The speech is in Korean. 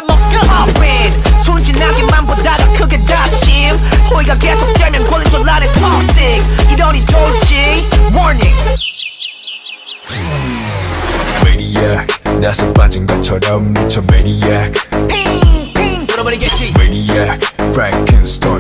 잡아먹여 All-in 순진하게만 보다가 크게 다침 호의가 계속되면 권리줄 안에 toxic 이러니 돌지 Warning Maniac 나서 빠진 것처럼 미쳐 Maniac 핑핑 돌아버리겠지 Maniac Frankenstein